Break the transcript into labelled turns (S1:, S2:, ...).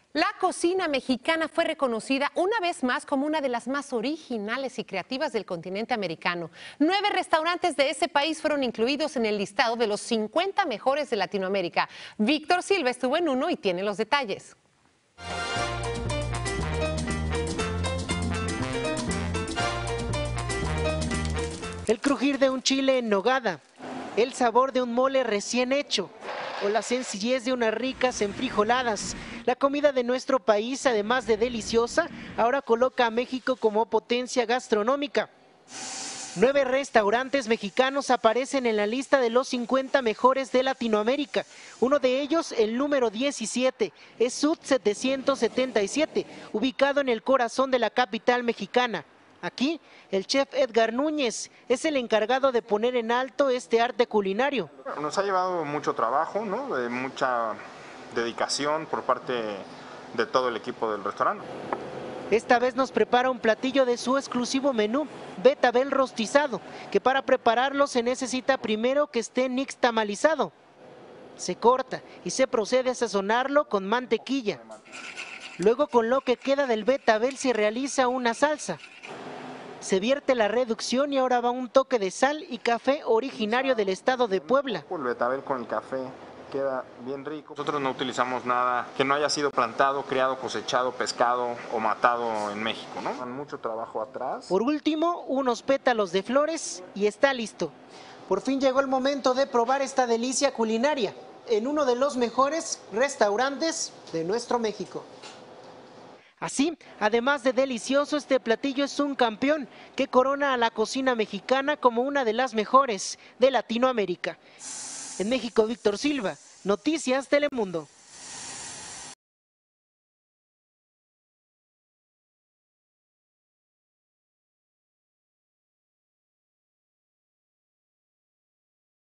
S1: La cocina mexicana fue reconocida una vez más como una de las más originales y creativas del continente americano. 9 restaurantes de ese país fueron incluidos en el listado de los 50 mejores de Latinoamérica. Víctor Silva estuvo en uno y tiene los detalles.
S2: El crujir de un chile en nogada, el sabor de un mole recién hecho o la sencillez de unas ricas enfrijoladas. La comida de nuestro país, además de deliciosa, ahora coloca a México como potencia gastronómica. 9 restaurantes mexicanos aparecen en la lista de los 50 mejores de Latinoamérica. Uno de ellos, el número 17, es Sud 777, ubicado en el corazón de la capital mexicana. Aquí, el chef Edgar Núñez es el encargado de poner en alto este arte culinario.
S3: Nos ha llevado mucho trabajo, ¿no? De mucha dedicación por parte de todo el equipo del restaurante.
S2: Esta vez nos prepara un platillo de su exclusivo menú, betabel rostizado, que para prepararlo se necesita primero que esté nixtamalizado. Se corta y se procede a sazonarlo con mantequilla. Luego, con lo que queda del betabel se realiza una salsa. Se vierte la reducción y ahora va un toque de sal y café originario del estado de Puebla.
S3: El betabel con el café queda bien rico. Nosotros no utilizamos nada que no haya sido plantado, criado, cosechado, pescado o matado en México, ¿no? Con mucho trabajo atrás.
S2: Por último, unos pétalos de flores y está listo. Por fin llegó el momento de probar esta delicia culinaria en uno de los mejores restaurantes de nuestro México. Así, además de delicioso, este platillo es un campeón que corona a la cocina mexicana como una de las mejores de Latinoamérica. En México, Víctor Silva, Noticias Telemundo.